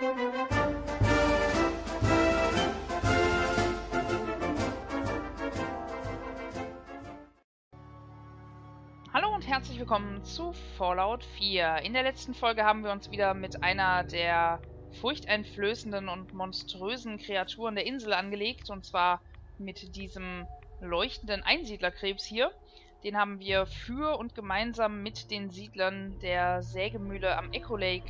Hallo und herzlich willkommen zu Fallout 4. In der letzten Folge haben wir uns wieder mit einer der furchteinflößenden und monströsen Kreaturen der Insel angelegt. Und zwar mit diesem leuchtenden Einsiedlerkrebs hier. Den haben wir für und gemeinsam mit den Siedlern der Sägemühle am Echo Lake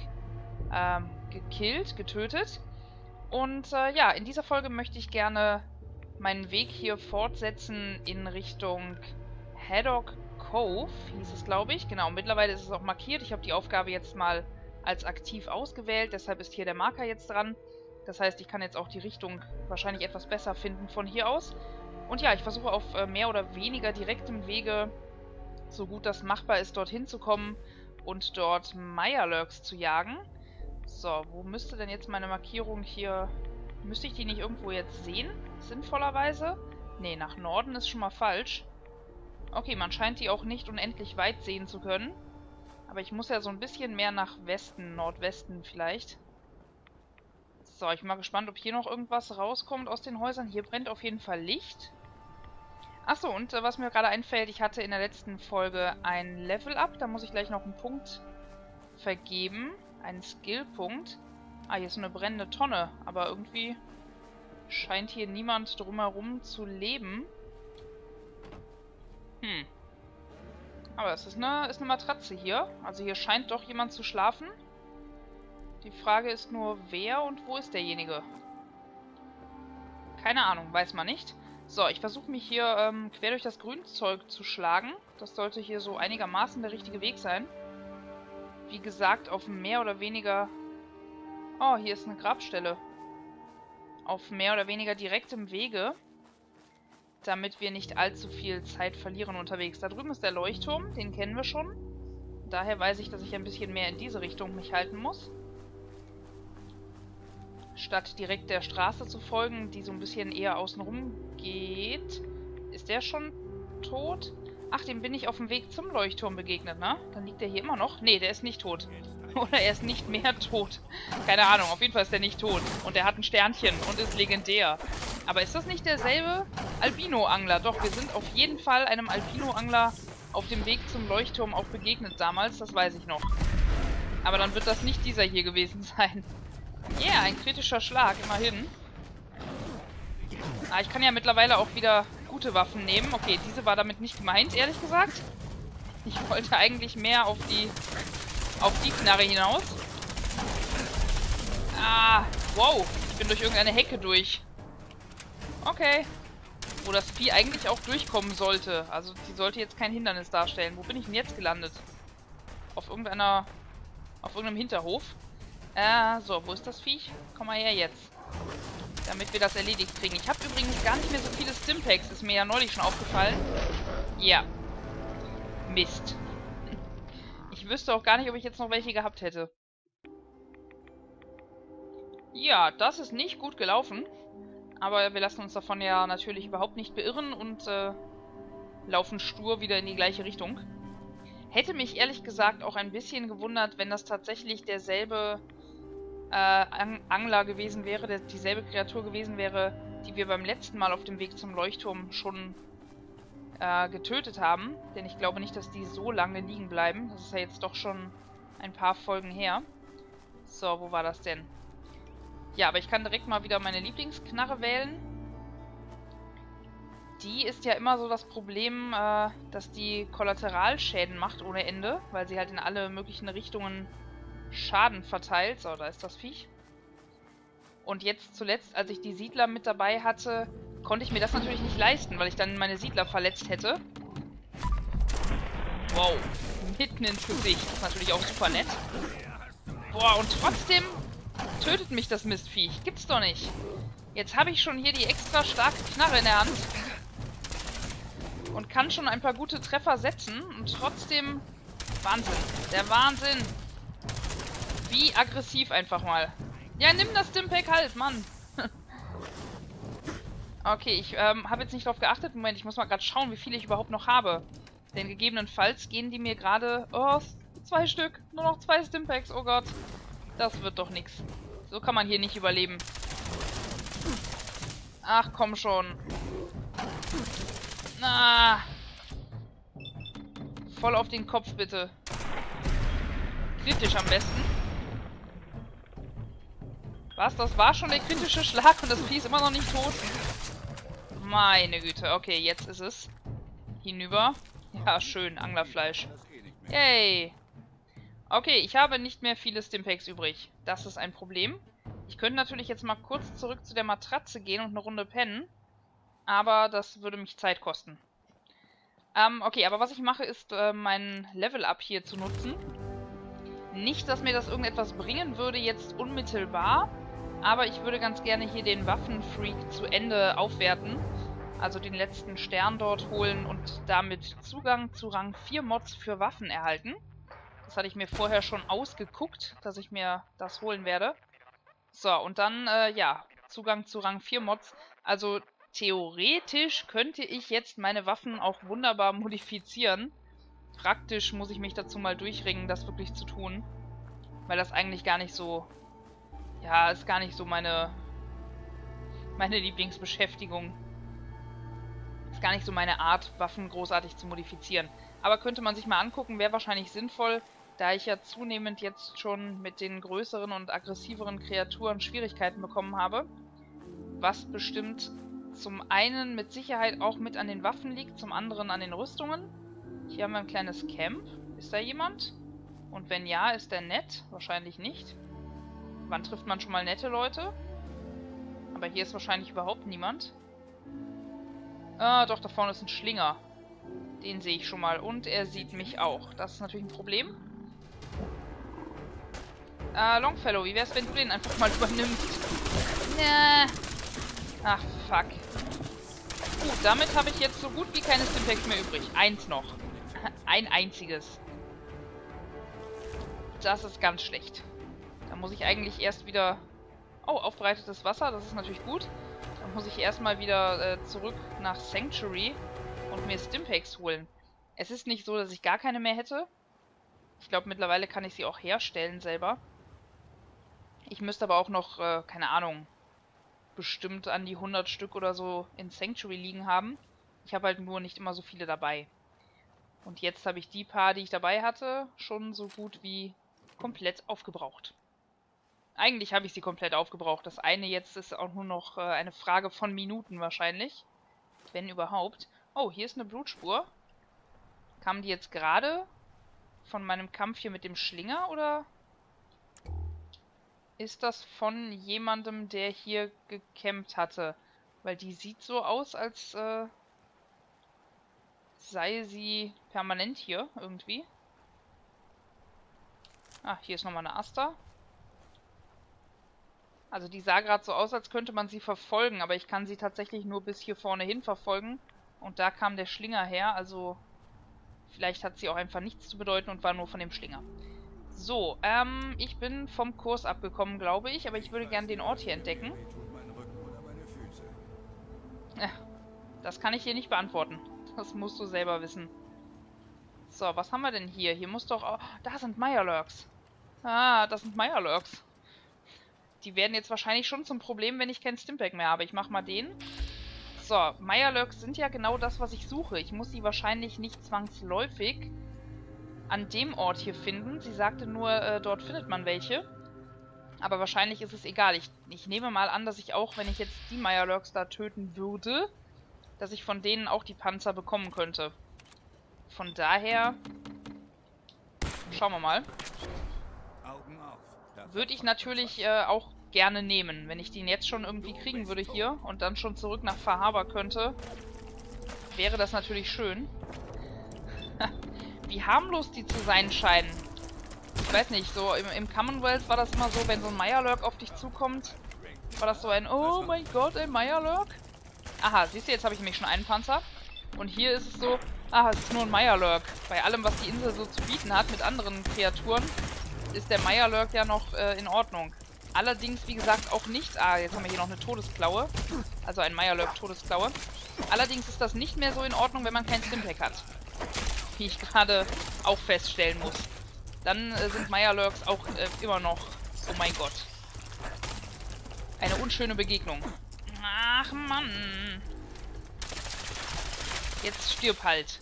getötet. Und ja, in dieser Folge möchte ich gerne meinen Weg hier fortsetzen in Richtung Haddock Cove, hieß es, glaube ich. Genau, mittlerweile ist es auch markiert. Ich habe die Aufgabe jetzt mal als aktiv ausgewählt, deshalb ist hier der Marker jetzt dran. Das heißt, ich kann jetzt auch die Richtung wahrscheinlich etwas besser finden von hier aus. Und ja, ich versuche auf mehr oder weniger direktem Wege, so gut das machbar ist, dorthin zu kommen und dort Mirelurks zu jagen. So, wo müsste denn jetzt meine Markierung hier... Müsste ich die nicht irgendwo jetzt sehen? Sinnvollerweise? Nee, nach Norden ist schon mal falsch. Okay, man scheint die auch nicht unendlich weit sehen zu können. Aber ich muss ja so ein bisschen mehr nach Westen, Nordwesten vielleicht. So, ich bin mal gespannt, ob hier noch irgendwas rauskommt aus den Häusern. Hier brennt auf jeden Fall Licht. Achso, und was mir gerade einfällt, ich hatte in der letzten Folge ein Level-Up. Da muss ich gleich noch einen Punkt vergeben. Einen Skill-Punkt. Ah, hier ist eine brennende Tonne. Aber irgendwie scheint hier niemand drumherum zu leben. Aber es ist eine Matratze hier. Also hier scheint doch jemand zu schlafen. Die Frage ist nur, wer und wo ist derjenige? Keine Ahnung, weiß man nicht. So, ich versuche mich hier quer durch das Grünzeug zu schlagen. Das sollte hier so einigermaßen der richtige Weg sein. Wie gesagt, auf mehr oder weniger... Oh, hier ist eine Grabstelle. Auf mehr oder weniger direktem Wege. Damit wir nicht allzu viel Zeit verlieren unterwegs. Da drüben ist der Leuchtturm, den kennen wir schon. Daher weiß ich, dass ich ein bisschen mehr in diese Richtung mich halten muss. Statt direkt der Straße zu folgen, die so ein bisschen eher außenrum geht. Ist der schon tot? Ach, dem bin ich auf dem Weg zum Leuchtturm begegnet, ne? Dann liegt der hier immer noch. Ne, der ist nicht tot. Oder er ist nicht mehr tot. Keine Ahnung, auf jeden Fall ist der nicht tot. Und er hat ein Sternchen und ist legendär. Aber ist das nicht derselbe Albino-Angler? Doch, wir sind auf jeden Fall einem Albino-Angler auf dem Weg zum Leuchtturm auch begegnet damals. Das weiß ich noch. Aber dann wird das nicht dieser hier gewesen sein. Ja, yeah, ein kritischer Schlag, immerhin. Ah, ich kann ja mittlerweile auch wieder gute Waffen nehmen. Okay, diese war damit nicht gemeint, ehrlich gesagt. Ich wollte eigentlich mehr auf die Knarre hinaus. Ah, wow. Ich bin durch irgendeine Hecke durch. Okay. Wo das Vieh eigentlich auch durchkommen sollte. Also, die sollte jetzt kein Hindernis darstellen. Wo bin ich denn jetzt gelandet? Auf irgendeinem Hinterhof. So, wo ist das Viech? Komm mal her jetzt. Damit wir das erledigt kriegen. Ich habe übrigens gar nicht mehr so viele Stimpaks. Ist mir ja neulich schon aufgefallen. Ja. Mist. Ich wüsste auch gar nicht, ob ich jetzt noch welche gehabt hätte. Ja, das ist nicht gut gelaufen. Aber wir lassen uns davon ja natürlich überhaupt nicht beirren und laufen stur wieder in die gleiche Richtung. Hätte mich ehrlich gesagt auch ein bisschen gewundert, wenn das tatsächlich derselbe Angler gewesen wäre, dieselbe Kreatur gewesen wäre, die wir beim letzten Mal auf dem Weg zum Leuchtturm schon getötet haben. Denn ich glaube nicht, dass die so lange liegen bleiben. Das ist ja jetzt doch schon ein paar Folgen her. So, wo war das denn? Ja, aber ich kann direkt mal wieder meine Lieblingsknarre wählen. Die ist ja immer so das Problem, dass die Kollateralschäden macht ohne Ende, weil sie halt in alle möglichen Richtungen Schaden verteilt. So, da ist das Viech. Und jetzt zuletzt, als ich die Siedler mit dabei hatte, konnte ich mir das natürlich nicht leisten, weil ich dann meine Siedler verletzt hätte. Wow. Mitten ins Gesicht. Das ist natürlich auch super nett. Boah, und trotzdem tötet mich das Mistviech. Gibt's doch nicht. Jetzt habe ich schon hier die extra starke Knarre in der Hand. Und kann schon ein paar gute Treffer setzen. Und trotzdem... Wahnsinn. Der Wahnsinn. Wie aggressiv einfach mal. Ja, nimm das Stimpak halt, Mann. Okay, ich habe jetzt nicht drauf geachtet. Moment, ich muss mal gerade schauen, wie viele ich überhaupt noch habe. Denn gegebenenfalls gehen die mir gerade... Oh, 2 Stück. Nur noch 2 Stimpaks. Oh Gott. Das wird doch nichts. So kann man hier nicht überleben. Ach, komm schon. Ah. Voll auf den Kopf, bitte. Kritisch am besten. Was? Das war schon der kritische Schlag und das Vieh ist immer noch nicht tot? Meine Güte. Okay, jetzt ist es. Hinüber. Ja, schön. Anglerfleisch. Yay. Okay, ich habe nicht mehr viele Stimpaks übrig. Das ist ein Problem. Ich könnte natürlich jetzt mal kurz zurück zu der Matratze gehen und eine Runde pennen. Aber das würde mich Zeit kosten. Okay, aber was ich mache, ist mein Level-Up hier zu nutzen. Nicht, dass mir das irgendetwas bringen würde jetzt unmittelbar. Aber ich würde ganz gerne hier den Waffenfreak zu Ende aufwerten. Also den letzten Stern dort holen und damit Zugang zu Rang 4 Mods für Waffen erhalten. Das hatte ich mir vorher schon ausgeguckt, dass ich mir das holen werde. So, und dann, ja, Zugang zu Rang 4 Mods. Also theoretisch könnte ich jetzt meine Waffen auch wunderbar modifizieren. Praktisch muss ich mich dazu mal durchringen, das wirklich zu tun. Weil das eigentlich gar nicht so... Ja, ist gar nicht so meine Lieblingsbeschäftigung. Ist gar nicht so meine Art, Waffen großartig zu modifizieren. Aber könnte man sich mal angucken, wäre wahrscheinlich sinnvoll, da ich ja zunehmend jetzt schon mit den größeren und aggressiveren Kreaturen Schwierigkeiten bekommen habe. Was bestimmt zum einen mit Sicherheit auch mit an den Waffen liegt, zum anderen an den Rüstungen. Hier haben wir ein kleines Camp. Ist da jemand? Und wenn ja, ist der nett? Wahrscheinlich nicht. Wann trifft man schon mal nette Leute? Aber hier ist wahrscheinlich überhaupt niemand. Ah, doch, da vorne ist ein Schlinger. Den sehe ich schon mal. Und er sieht mich auch. Das ist natürlich ein Problem. Longfellow, wie wär's, wenn du den einfach mal übernimmst? Nee. Ach, fuck. Gut, damit habe ich jetzt so gut wie keine Stimpaks mehr übrig. Eins noch. Ein einziges. Das ist ganz schlecht. Da muss ich eigentlich erst wieder... Oh, aufbereitetes Wasser, das ist natürlich gut. Dann muss ich erstmal wieder zurück nach Sanctuary und mir Stimpaks holen. Es ist nicht so, dass ich gar keine mehr hätte. Ich glaube, mittlerweile kann ich sie auch herstellen selber. Ich müsste aber auch noch, keine Ahnung, bestimmt an die 100 Stück oder so in Sanctuary liegen haben. Ich habe halt nur nicht immer so viele dabei. Und jetzt habe ich die paar, die ich dabei hatte, schon so gut wie komplett aufgebraucht. Eigentlich habe ich sie komplett aufgebraucht. Das eine jetzt ist auch nur noch eine Frage von Minuten wahrscheinlich. Wenn überhaupt. Oh, hier ist eine Blutspur. Kam die jetzt gerade von meinem Kampf hier mit dem Schlinger, oder ist das von jemandem, der hier gecampt hatte? Weil die sieht so aus, als sei sie permanent hier irgendwie. Ah, hier ist nochmal eine Asta. Also die sah gerade so aus, als könnte man sie verfolgen, aber ich kann sie tatsächlich nur bis hier vorne hin verfolgen. Und da kam der Schlinger her, also vielleicht hat sie auch einfach nichts zu bedeuten und war nur von dem Schlinger. So, ich bin vom Kurs abgekommen, glaube ich, aber ich würde gerne den Ort hier entdecken. Das kann ich hier nicht beantworten. Das musst du selber wissen. So, was haben wir denn hier? Hier muss doch... Oh, da sind Mirelurks. Ah, das sind Mirelurks. Die werden jetzt wahrscheinlich schon zum Problem, wenn ich keinen Stimpak mehr habe. Ich mache mal den. So, Mirelurks sind ja genau das, was ich suche. Ich muss sie wahrscheinlich nicht zwangsläufig an dem Ort hier finden. Sie sagte nur, dort findet man welche. Aber wahrscheinlich ist es egal. Ich nehme mal an, dass ich auch, wenn ich jetzt die Mirelurks da töten würde, dass ich von denen auch die Panzer bekommen könnte. Von daher... Schauen wir mal. Würde ich natürlich auch gerne nehmen. Wenn ich den jetzt schon irgendwie kriegen würde hier und dann schon zurück nach Far könnte, wäre das natürlich schön. Wie harmlos die zu sein scheinen. Ich weiß nicht, so im Commonwealth war das immer so, wenn so ein Mirelurk auf dich zukommt, war das so ein Oh mein Gott, ein Mirelurk? Aha, siehst du, jetzt habe ich nämlich schon einen Panzer. Und hier ist es so, es ist nur ein Mirelurk. Bei allem, was die Insel so zu bieten hat mit anderen Kreaturen, ist der Mirelurk ja noch in Ordnung. Allerdings, wie gesagt, auch nicht... jetzt haben wir hier noch eine Todesklaue. Also ein Mirelurk-Todesklaue. Allerdings ist das nicht mehr so in Ordnung, wenn man kein Stimpak hat. Wie ich gerade auch feststellen muss. Dann sind Mirelurks auch immer noch... Oh mein Gott. Eine unschöne Begegnung. Ach, Mann. Jetzt stirb halt.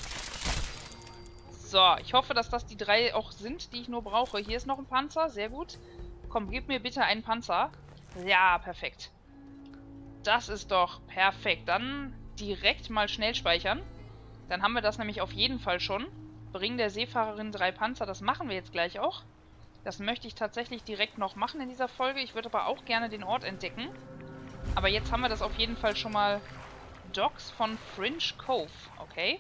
So, ich hoffe, dass das die 3 auch sind, die ich nur brauche. Hier ist noch ein Panzer, sehr gut. Komm, gib mir bitte einen Panzer. Ja, perfekt. Das ist doch perfekt. Dann direkt mal schnell speichern. Dann haben wir das nämlich auf jeden Fall schon. Bring der Seefahrerin 3 Panzer, das machen wir jetzt gleich auch. Das möchte ich tatsächlich direkt noch machen in dieser Folge. Ich würde aber auch gerne den Ort entdecken. Aber jetzt haben wir das auf jeden Fall schon mal. Docks von Fringe Cove, okay.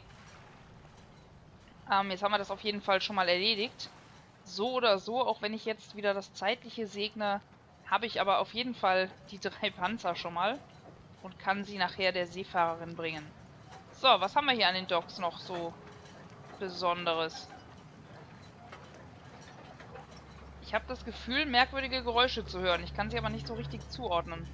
Jetzt haben wir das auf jeden Fall schon mal erledigt. So oder so, auch wenn ich jetzt wieder das Zeitliche segne, habe ich aber auf jeden Fall die 3 Panzer schon mal und kann sie nachher der Seefahrerin bringen. So, was haben wir hier an den Docks noch so Besonderes? Ich habe das Gefühl, merkwürdige Geräusche zu hören. Ich kann sie aber nicht so richtig zuordnen.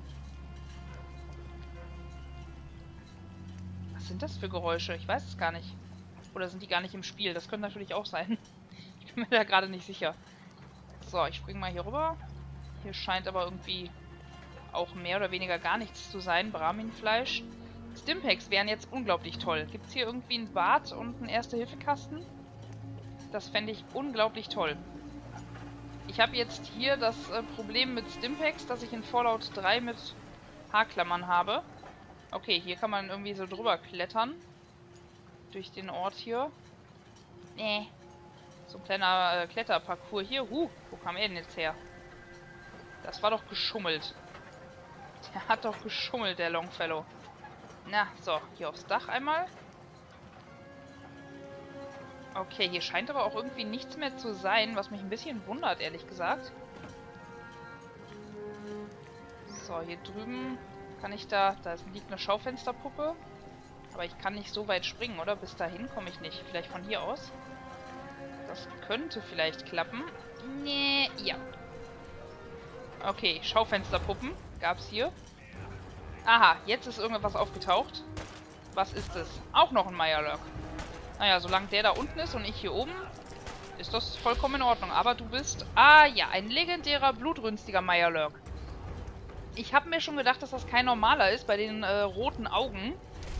Was sind das für Geräusche? Ich weiß es gar nicht. Oder sind die gar nicht im Spiel? Das könnte natürlich auch sein. Ich bin mir da gerade nicht sicher. So, ich springe mal hier rüber. Hier scheint aber irgendwie auch mehr oder weniger gar nichts zu sein. Brahmin-Fleisch. Stimpaks wären jetzt unglaublich toll. Gibt es hier irgendwie ein Bad und einen Erste-Hilfe-Kasten? Das fände ich unglaublich toll. Ich habe jetzt hier das Problem mit Stimpaks, dass ich in Fallout 3 mit Haarklammern habe. Okay, hier kann man irgendwie so drüber klettern. Durch den Ort hier. Nee. So ein kleiner Kletterparcours hier. Wo kam er denn jetzt her? Das war doch geschummelt. Der hat doch geschummelt, der Longfellow. Na, so. Hier aufs Dach einmal. Okay, hier scheint aber auch irgendwie nichts mehr zu sein, was mich ein bisschen wundert, ehrlich gesagt. So, hier drüben kann ich da liegt eine Schaufensterpuppe. Aber ich kann nicht so weit springen, oder? Bis dahin komme ich nicht. Vielleicht von hier aus. Das könnte vielleicht klappen. Nee, ja. Okay, Schaufensterpuppen gab es hier. Aha, jetzt ist irgendwas aufgetaucht. Was ist es? Auch noch ein Mirelurk. Naja, solange der da unten ist und ich hier oben, ist das vollkommen in Ordnung. Aber du bist... Ah ja, ein legendärer, blutrünstiger Mirelurk. Ich habe mir schon gedacht, dass das kein normaler ist bei den roten Augen.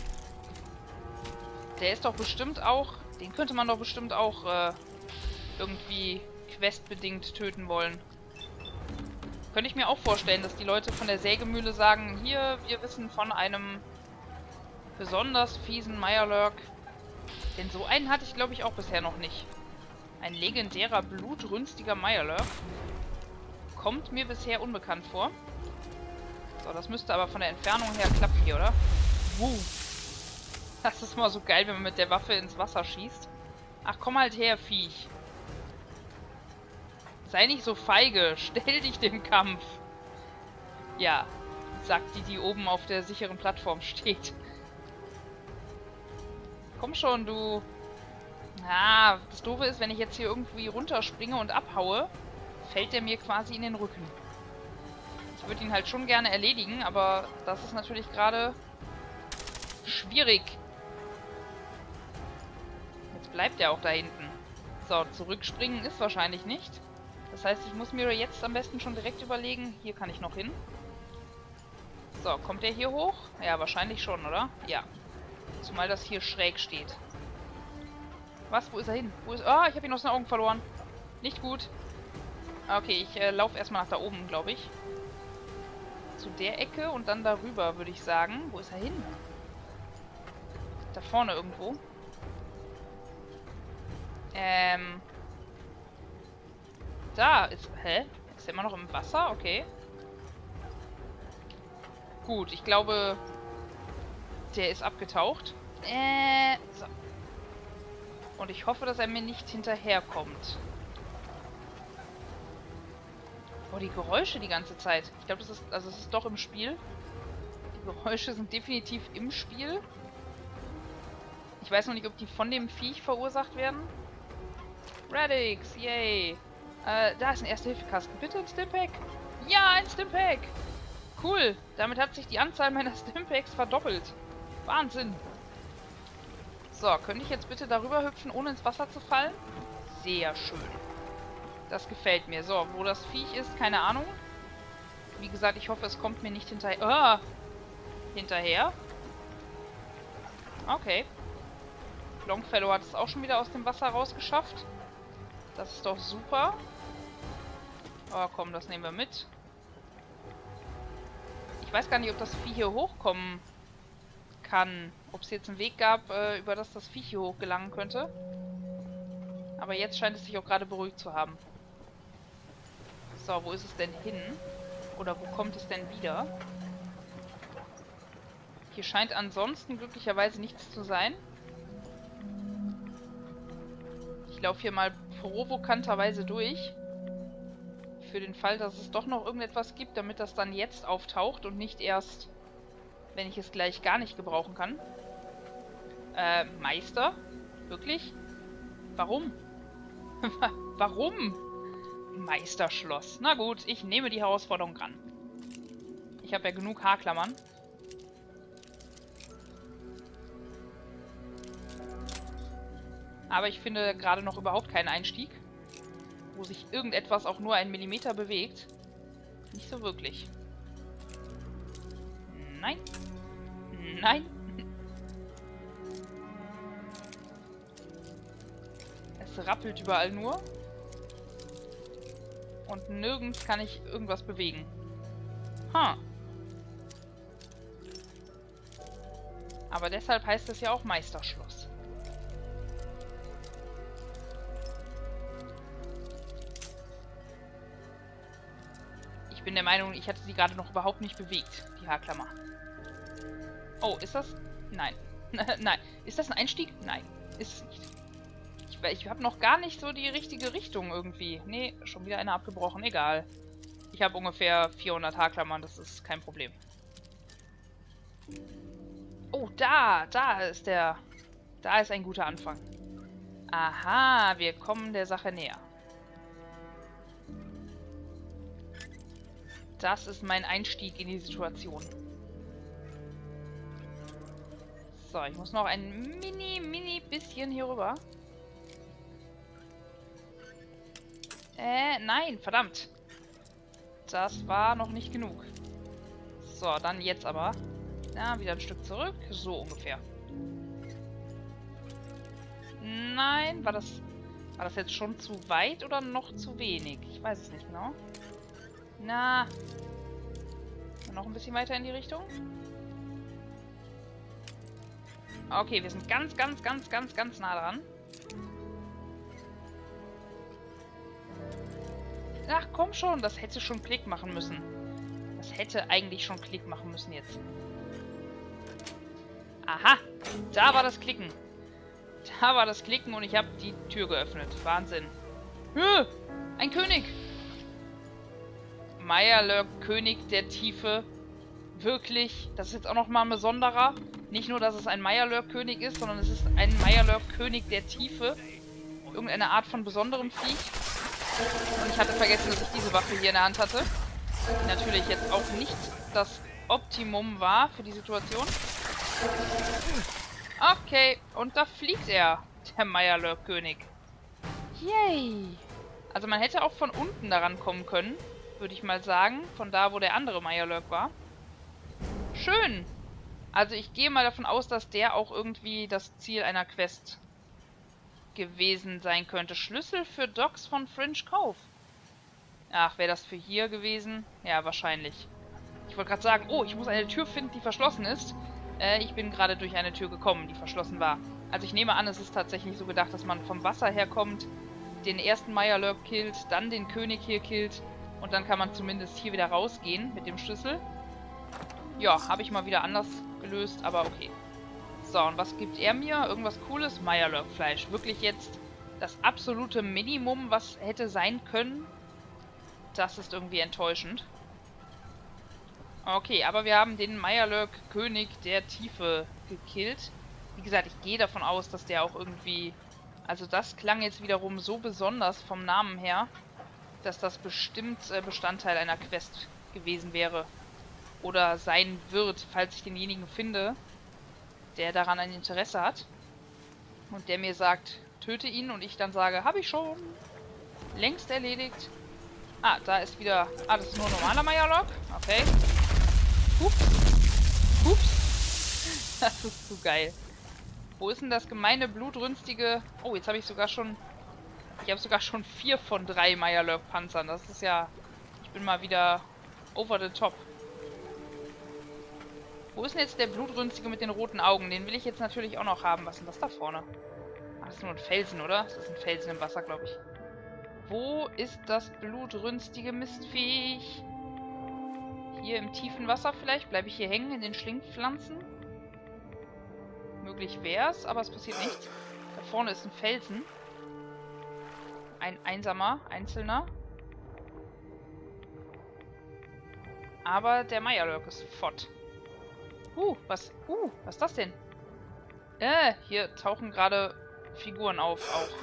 Der ist doch bestimmt auch... Den könnte man doch bestimmt auch irgendwie questbedingt töten wollen. Könnte ich mir auch vorstellen, dass die Leute von der Sägemühle sagen, hier, wir wissen von einem besonders fiesen Mirelurk. Denn so einen hatte ich, glaube ich, auch bisher noch nicht. Ein legendärer, blutrünstiger Mirelurk. Kommt mir bisher unbekannt vor. So, das müsste aber von der Entfernung her klappen hier, oder? Das ist mal so geil, wenn man mit der Waffe ins Wasser schießt. Ach, komm halt her, Viech. Sei nicht so feige. Stell dich dem Kampf. Ja, sagt die oben auf der sicheren Plattform steht. Komm schon, du. Ah, das Doofe ist, wenn ich jetzt hier irgendwie runterspringe und abhaue, fällt der mir quasi in den Rücken. Ich würde ihn halt schon gerne erledigen, aber das ist natürlich gerade schwierig. Jetzt bleibt er auch da hinten. So, zurückspringen ist wahrscheinlich nicht. Das heißt, ich muss mir jetzt am besten schon direkt überlegen, hier kann ich noch hin. So, kommt der hier hoch? Ja, wahrscheinlich schon, oder? Ja. Zumal das hier schräg steht. Was? Wo ist er hin? Wo ist... Ah, ich habe ihn aus den Augen verloren. Nicht gut. Okay, ich laufe erstmal nach da oben, glaube ich. Zu der Ecke und dann darüber, würde ich sagen. Wo ist er hin? Da vorne irgendwo. Da ist... Hä? Ist er immer noch im Wasser? Okay. Gut, ich glaube... Der ist abgetaucht. So. Und ich hoffe, dass er mir nicht hinterherkommt. Oh, die Geräusche die ganze Zeit. Ich glaube, das ist... Also, es ist doch im Spiel. Die Geräusche sind definitiv im Spiel. Ich weiß noch nicht, ob die von dem Viech verursacht werden. Radix, yay. Da ist ein Erste-Hilfe-Kasten. Bitte ein Stimpak. Ja, ein Stimpak. Cool. Damit hat sich die Anzahl meiner Stimpaks verdoppelt. Wahnsinn. So, könnte ich jetzt bitte darüber hüpfen, ohne ins Wasser zu fallen? Sehr schön. Das gefällt mir. So, wo das Viech ist, keine Ahnung. Wie gesagt, ich hoffe, es kommt mir nicht hinterher. Ah! Hinterher? Okay. Longfellow hat es auch schon wieder aus dem Wasser rausgeschafft. Das ist doch super. Oh, komm, das nehmen wir mit. Ich weiß gar nicht, ob das Vieh hier hochkommen kann. Ob es jetzt einen Weg gab, über das Vieh hier hochgelangen könnte. Aber jetzt scheint es sich auch gerade beruhigt zu haben. So, wo ist es denn hin? Oder wo kommt es denn wieder? Hier scheint ansonsten glücklicherweise nichts zu sein. Ich laufe hier mal provokanterweise durch. Für den Fall, dass es doch noch irgendetwas gibt, damit das dann jetzt auftaucht und nicht erst, wenn ich es gleich gar nicht gebrauchen kann. Meister? Wirklich? Warum? Warum? Meisterschloss. Na gut, ich nehme die Herausforderung ran. Ich habe ja genug Haarklammern. Aber ich finde gerade noch überhaupt keinen Einstieg, wo sich irgendetwas auch nur einen Millimeter bewegt. Nicht so wirklich. Nein. Nein. Es rappelt überall nur. Und nirgends kann ich irgendwas bewegen. Aber deshalb heißt es ja auch Meisterschloss. Ich bin der Meinung, ich hatte sie gerade noch überhaupt nicht bewegt, die Haarklammer. Oh, ist das? Nein. Nein. Ist das ein Einstieg? Nein, ist es nicht. Ich habe noch gar nicht so die richtige Richtung irgendwie. Nee, schon wieder eine abgebrochen. Egal. Ich habe ungefähr 400 Haarklammern, das ist kein Problem. Oh, da ist der... Da ist ein guter Anfang. Aha, wir kommen der Sache näher. Das ist mein Einstieg in die Situation. So, ich muss noch ein mini bisschen hier rüber. Nein, verdammt. Das war noch nicht genug. So, dann jetzt aber. Na, wieder ein Stück zurück. So ungefähr. Nein, war das jetzt schon zu weit oder noch zu wenig? Ich weiß es nicht genau. Na. Noch ein bisschen weiter in die Richtung. Okay, wir sind ganz nah dran. Ach, komm schon, das hätte schon Klick machen müssen. Das hätte eigentlich schon Klick machen müssen jetzt. Aha, da war das Klicken. Da war das Klicken und ich habe die Tür geöffnet. Wahnsinn. Ein König. Mirelurk, König der Tiefe. Wirklich, das ist jetzt auch nochmal ein besonderer. Nicht nur, dass es ein Mirelurk König ist, sondern es ist ein Mirelurk König der Tiefe. Irgendeine Art von besonderem Viech. Und ich hatte vergessen, dass ich diese Waffe hier in der Hand hatte. Die natürlich jetzt auch nicht das Optimum war für die Situation. Okay, und da fliegt er, der Mirelurk König. Yay! Also man hätte auch von unten daran kommen können, würde ich mal sagen. Von da, wo der andere Mirelurk war. Schön! Also ich gehe mal davon aus, dass der auch irgendwie das Ziel einer Quest gewesen sein könnte. Schlüssel für Docks von Fringe Cove. Ach, wäre das für hier gewesen? Ja, wahrscheinlich. Ich wollte gerade sagen, oh, ich muss eine Tür finden, die verschlossen ist. Ich bin gerade durch eine Tür gekommen, die verschlossen war. Also ich nehme an, es ist tatsächlich so gedacht, dass man vom Wasser herkommt, den ersten Mirelurk killt, dann den König hier killt und dann kann man zumindest hier wieder rausgehen mit dem Schlüssel. Ja, habe ich mal wieder anders gelöst, aber okay. So, und was gibt er mir? Irgendwas Cooles? Mirelurk-Fleisch. Wirklich jetzt das absolute Minimum, was hätte sein können? Das ist irgendwie enttäuschend. Okay, aber wir haben den Mirelurk König der Tiefe gekillt. Wie gesagt, ich gehe davon aus, dass der auch irgendwie... Also das klang jetzt wiederum so besonders vom Namen her, dass das bestimmt Bestandteil einer Quest gewesen wäre. Oder sein wird, falls ich denjenigen finde, der daran ein Interesse hat. Und der mir sagt, töte ihn und ich dann sage, habe ich schon. Längst erledigt. Ah, da ist wieder... Ah, das ist nur ein normaler Mirelurk. Okay. Hups. Hups. Das ist zu geil. Wo ist denn das gemeine, blutrünstige... Oh, jetzt habe ich sogar schon... Ich habe sogar schon 4 von 3 Mirelurk-Panzern. Das ist ja... Ich bin mal wieder over the top. Wo ist denn jetzt der blutrünstige mit den roten Augen? Den will ich jetzt natürlich auch noch haben. Was ist denn das da vorne? Ach, das ist nur ein Felsen, oder? Das ist ein Felsen im Wasser, glaube ich. Wo ist das blutrünstige Mistviech? Hier im tiefen Wasser vielleicht? Bleibe ich hier hängen in den Schlingpflanzen? Möglich wäre es, aber es passiert nichts. Da vorne ist ein Felsen. Ein einsamer, einzelner. Aber der Mirelurk ist fort. Was ist das denn? Hier tauchen gerade Figuren auf, auch.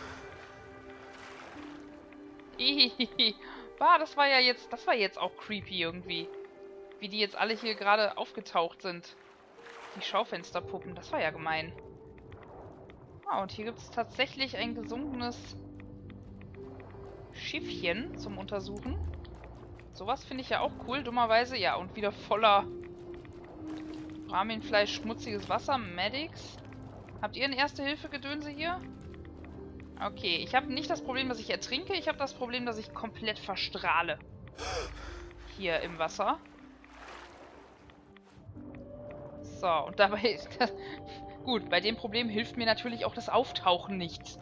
Hihihi. Das war jetzt auch creepy irgendwie. Wie die jetzt alle hier gerade aufgetaucht sind. Die Schaufensterpuppen, das war ja gemein. Ah, und hier gibt es tatsächlich ein gesunkenes Schiffchen zum Untersuchen. Sowas finde ich ja auch cool, dummerweise. Ja, und wieder voller Brahminfleisch, schmutziges Wasser, Medics. Habt ihr ein Erste-Hilfe-Gedönse hier? Okay, ich habe nicht das Problem, dass ich ertrinke. Ich habe das Problem, dass ich komplett verstrahle. Hier im Wasser. So, und dabei ist das... Gut, bei dem Problem hilft mir natürlich auch das Auftauchen nichts.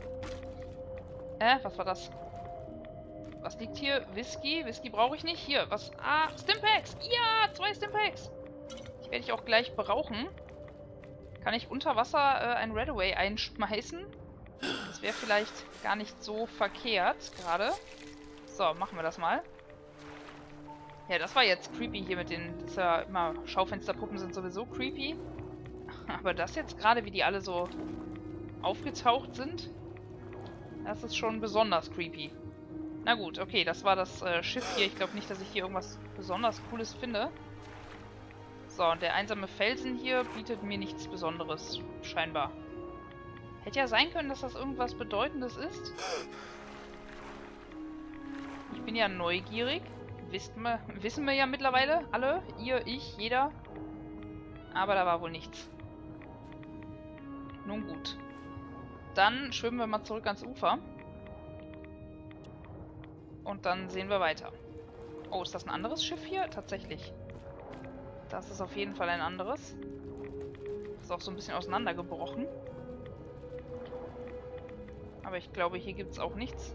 Was war das? Was liegt hier? Whisky? Whisky brauche ich nicht. Hier, was? Ah, Stimpaks! Ja, 2 Stimpaks! Die werde ich auch gleich brauchen. Kann ich unter Wasser ein Redaway einschmeißen? Das wäre vielleicht gar nicht so verkehrt gerade. So, machen wir das mal. Ja, das war jetzt creepy hier mit den... Das ist ja immer... Schaufensterpuppen sind sowieso creepy. Aber das jetzt gerade, wie die alle so aufgetaucht sind, das ist schon besonders creepy. Na gut, okay, das war das Schiff hier. Ich glaube nicht, dass ich hier irgendwas besonders Cooles finde. So, und der einsame Felsen hier bietet mir nichts Besonderes, scheinbar. Hätte ja sein können, dass das irgendwas Bedeutendes ist. Ich bin ja neugierig. Wissen wir ja mittlerweile alle. Ihr, ich, jeder. Aber da war wohl nichts. Nun gut. Dann schwimmen wir mal zurück ans Ufer. Und dann sehen wir weiter. Oh, ist das ein anderes Schiff hier? Tatsächlich. Das ist auf jeden Fall ein anderes. Das ist auch so ein bisschen auseinandergebrochen. Aber ich glaube, hier gibt es auch nichts.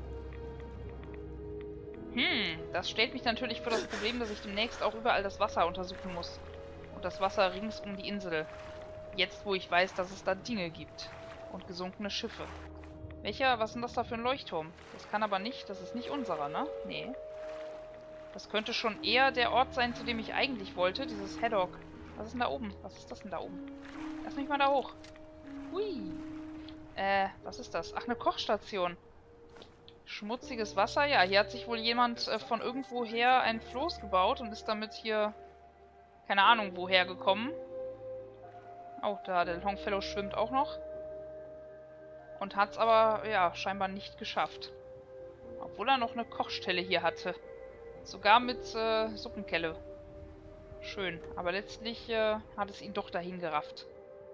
Das stellt mich natürlich vor das Problem, dass ich demnächst auch überall das Wasser untersuchen muss. Und das Wasser rings um die Insel. Jetzt, wo ich weiß, dass es da Dinge gibt. Und gesunkene Schiffe. Was ist denn das da für ein Leuchtturm? Das kann aber nicht, das ist nicht unserer, ne? Nee. Das könnte schon eher der Ort sein, zu dem ich eigentlich wollte. Dieses Haddock. Was ist denn da oben? Was ist das denn da oben? Lass mich mal da hoch. Hui. Was ist das? Ach, eine Kochstation. Schmutziges Wasser. Ja, hier hat sich wohl jemand von irgendwoher ein Floß gebaut und ist damit hier... Keine Ahnung, woher gekommen. Oh, da, der Longfellow schwimmt auch noch. Und hat es aber, ja, scheinbar nicht geschafft. Obwohl er noch eine Kochstelle hier hatte. Sogar mit Suppenkelle. Schön. Aber letztlich hat es ihn doch dahin gerafft.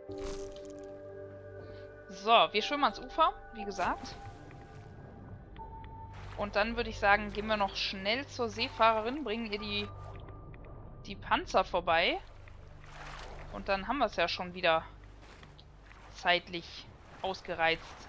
So, wir schwimmen ans Ufer, wie gesagt. Und dann würde ich sagen, gehen wir noch schnell zur Seefahrerin, bringen ihr die Panzer vorbei. Und dann haben wir es ja schon wieder zeitlich ausgereizt.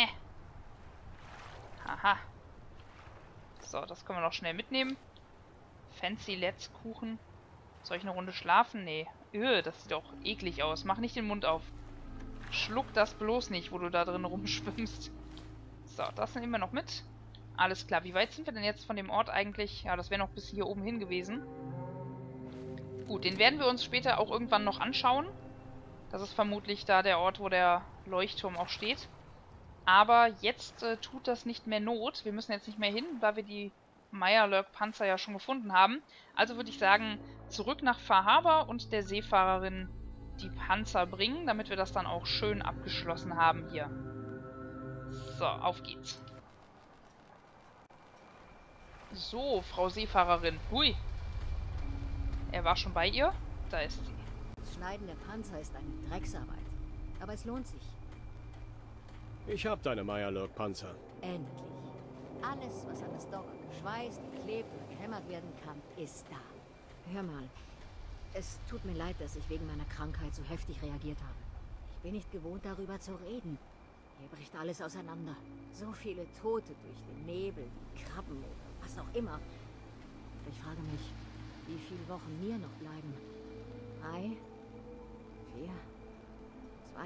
Haha. So, das können wir noch schnell mitnehmen. Fancy Let's Kuchen. Soll ich eine Runde schlafen? Nee. Das sieht auch eklig aus. Mach nicht den Mund auf. Schluck das bloß nicht, wo du da drin rumschwimmst. So, das nehmen wir noch mit. Alles klar. Wie weit sind wir denn jetzt von dem Ort eigentlich? Ja, das wäre noch bis hier oben hin gewesen. Gut, den werden wir uns später auch irgendwann noch anschauen. Das ist vermutlich da der Ort, wo der Leuchtturm auch steht. Aber jetzt tut das nicht mehr Not. Wir müssen jetzt nicht mehr hin, da wir die Mirelurk-Panzer ja schon gefunden haben. Also würde ich sagen, zurück nach Far Harbor und der Seefahrerin die Panzer bringen, damit wir das dann auch schön abgeschlossen haben hier. So, auf geht's. So, Frau Seefahrerin. Hui. Er war schon bei ihr. Da ist sie. Das Schneiden der Panzer ist eine Drecksarbeit. Aber es lohnt sich. Ich hab deine Mirelurk-Panzer. Endlich. Alles, was an das Dock geschweißt, geklebt oder gehämmert werden kann, ist da. Hör mal. Es tut mir leid, dass ich wegen meiner Krankheit so heftig reagiert habe. Ich bin nicht gewohnt, darüber zu reden. Hier bricht alles auseinander. So viele Tote durch den Nebel, die Krabben oder was auch immer. Ich frage mich, wie viele Wochen mir noch bleiben. 3, 4, 2.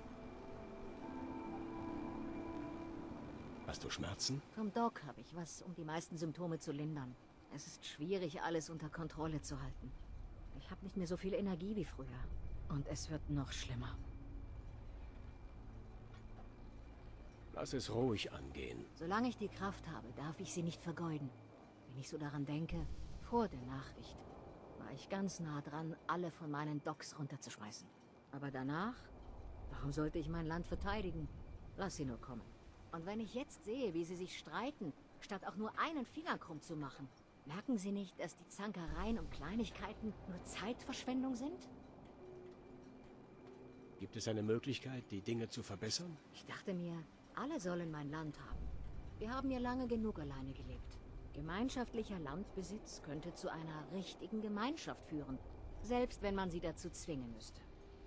Hast du Schmerzen? Vom Doc habe ich was, um die meisten Symptome zu lindern. Es ist schwierig, alles unter Kontrolle zu halten. Ich habe nicht mehr so viel Energie wie früher. Und es wird noch schlimmer. Lass es ruhig angehen. Solange ich die Kraft habe, darf ich sie nicht vergeuden. Wenn ich so daran denke, vor der Nachricht war ich ganz nah dran, alle von meinen Docks runterzuschmeißen. Aber danach? Warum sollte ich mein Land verteidigen? Lass sie nur kommen. Und wenn ich jetzt sehe, wie sie sich streiten, statt auch nur einen Finger krumm zu machen, merken sie nicht, dass die Zankereien um Kleinigkeiten nur Zeitverschwendung sind? Gibt es eine Möglichkeit, die Dinge zu verbessern? Ich dachte mir, alle sollen mein Land haben. Wir haben ja lange genug alleine gelebt. Gemeinschaftlicher Landbesitz könnte zu einer richtigen Gemeinschaft führen, selbst wenn man sie dazu zwingen müsste.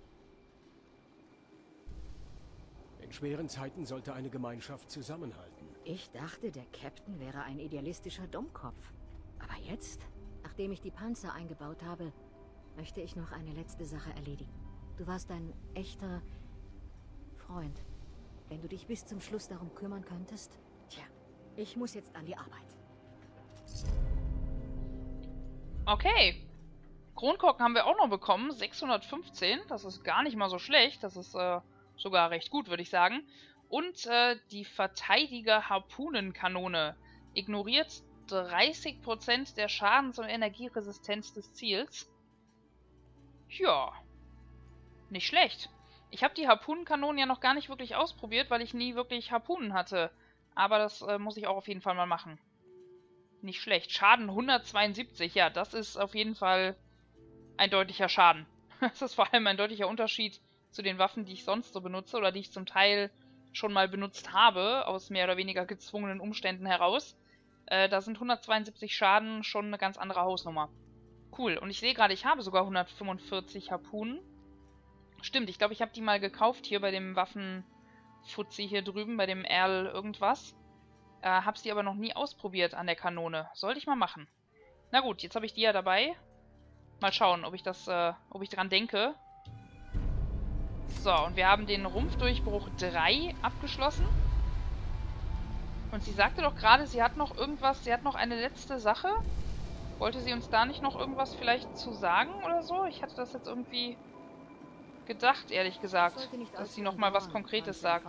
In schweren Zeiten sollte eine Gemeinschaft zusammenhalten. Ich dachte, der Captain wäre ein idealistischer Dummkopf. Aber jetzt, nachdem ich die Panzer eingebaut habe, möchte ich noch eine letzte Sache erledigen. Du warst ein echter Freund. Wenn du dich bis zum Schluss darum kümmern könntest? Tja, ich muss jetzt an die Arbeit. Okay. Kronkorken haben wir auch noch bekommen. 615. Das ist gar nicht mal so schlecht. Das ist sogar recht gut, würde ich sagen. Und die Verteidiger-Harpunenkanone ignoriert 30% der Schadens- und Energieresistenz des Ziels. Ja. Nicht schlecht. Ich habe die Harpunenkanonen ja noch gar nicht wirklich ausprobiert, weil ich nie wirklich Harpunen hatte. Aber das muss ich auch auf jeden Fall mal machen. Nicht schlecht. Schaden 172. Ja, das ist auf jeden Fall ein deutlicher Schaden. Das ist vor allem ein deutlicher Unterschied zu den Waffen, die ich sonst so benutze oder die ich zum Teil schon mal benutzt habe, aus mehr oder weniger gezwungenen Umständen heraus. Da sind 172 Schaden schon eine ganz andere Hausnummer. Cool. Und ich sehe gerade, ich habe sogar 145 Harpunen. Stimmt, ich glaube, ich habe die mal gekauft hier bei dem Waffenfuzzi hier drüben, bei dem Earl irgendwas. Hab's die aber noch nie ausprobiert an der Kanone. Sollte ich mal machen. Na gut, jetzt habe ich die ja dabei. Mal schauen, ob ich dran denke. So, und wir haben den Rumpfdurchbruch 3 abgeschlossen. Und sie sagte doch gerade, sie hat noch eine letzte Sache. Wollte sie uns da nicht noch irgendwas vielleicht zu sagen oder so? Ich hatte das jetzt irgendwie gedacht, ehrlich gesagt, dass sie noch mal was Konkretes sagt.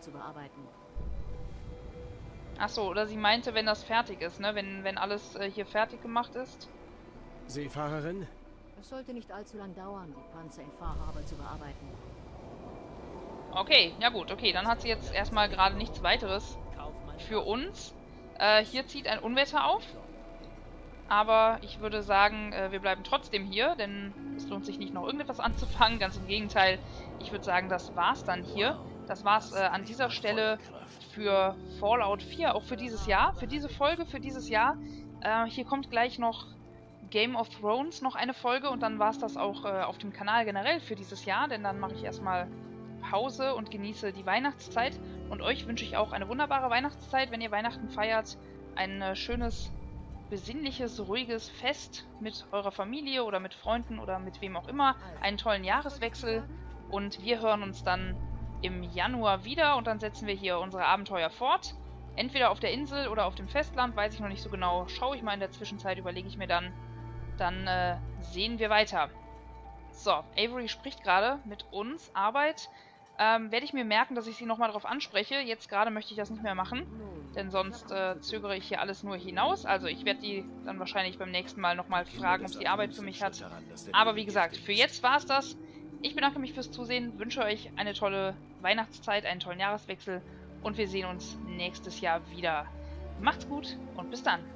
Achso, oder sie meinte, wenn das fertig ist, ne? Wenn alles hier fertig gemacht ist. Seefahrerin? Es sollte nicht allzu lang dauern, die Panzer in Fahrhaber zu bearbeiten. Okay, ja gut, okay, dann hat sie jetzt erstmal gerade nichts weiteres für uns. Hier zieht ein Unwetter auf. Aber ich würde sagen, wir bleiben trotzdem hier, denn es lohnt sich nicht noch irgendetwas anzufangen. Ganz im Gegenteil, ich würde sagen, das war's dann hier. Das war's an dieser Stelle für Fallout 4, auch für dieses Jahr, für diese Folge, für dieses Jahr. Hier kommt gleich noch Game of Thrones, noch eine Folge und dann war's das auch auf dem Kanal generell für dieses Jahr, denn dann mache ich erstmal Pause und genieße die Weihnachtszeit. Und euch wünsche ich auch eine wunderbare Weihnachtszeit, wenn ihr Weihnachten feiert. Ein schönes, besinnliches, ruhiges Fest mit eurer Familie oder mit Freunden oder mit wem auch immer. Einen tollen Jahreswechsel und wir hören uns dann im Januar wieder und dann setzen wir hier unsere Abenteuer fort. Entweder auf der Insel oder auf dem Festland, weiß ich noch nicht so genau. Schaue ich mal in der Zwischenzeit, überlege ich mir dann. Dann sehen wir weiter. So, Avery spricht gerade mit uns. Arbeit. Werde ich mir merken, dass ich sie nochmal darauf anspreche. Jetzt gerade möchte ich das nicht mehr machen, denn sonst zögere ich hier alles nur hinaus. Also ich werde die dann wahrscheinlich beim nächsten Mal nochmal fragen, ob sie Arbeit für mich hat. Aber wie gesagt, für jetzt war es das. Ich bedanke mich fürs Zusehen, wünsche euch eine tolle Weihnachtszeit, einen tollen Jahreswechsel und wir sehen uns nächstes Jahr wieder. Macht's gut und bis dann.